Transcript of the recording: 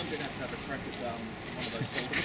I'm going to have a crack at one of those salty